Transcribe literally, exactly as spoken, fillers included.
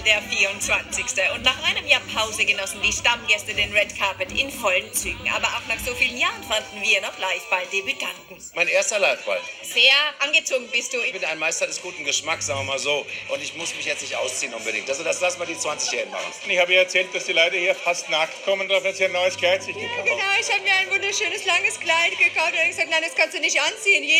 der vierundzwanzigste Und nach einem Jahr Pause genossen die Stammgäste den Red Carpet in vollen Zügen. Aber auch nach so vielen Jahren fanden wir noch Liveball-Debütanten. Mein erster Liveball. Sehr angezogen bist du. Ich bin ein Meister des guten Geschmacks, sagen wir mal so. Und ich muss mich jetzt nicht ausziehen unbedingt. Also das lassen wir die zwanzigjährigen machen. Ich habe ihr erzählt, dass die Leute hier fast nackt kommen, dafür hat sie ein neues Kleid sich gekauft. Genau, ich habe mir ein wunderschönes langes Kleid gekauft und gesagt, nein, das kannst du nicht anziehen.